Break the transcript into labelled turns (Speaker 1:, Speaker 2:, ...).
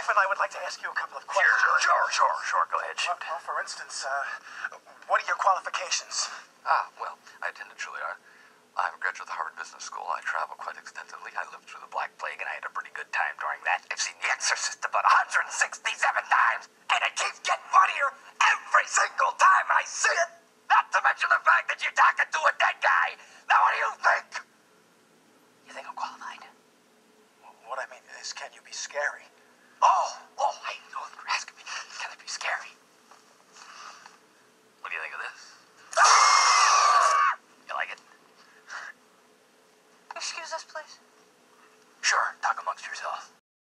Speaker 1: wife and I would like to ask you a couple of questions.
Speaker 2: Sure. Go ahead, shoot.
Speaker 1: Well, for instance, what are your qualifications?
Speaker 2: Well, I attended Juilliard. I'm a graduate of the Harvard Business School. I travel quite extensively. I lived through the Black Plague, and I had a pretty good time during that. I've seen The Exorcist about 167 times, and it keeps getting funnier every single time I see it. Not to mention the fact that you're talking to a dead guy. Now, what do you think? You think I'm qualified?
Speaker 1: What I mean is, can you be scary?
Speaker 2: Oh, I know you're asking me. Can I be scared?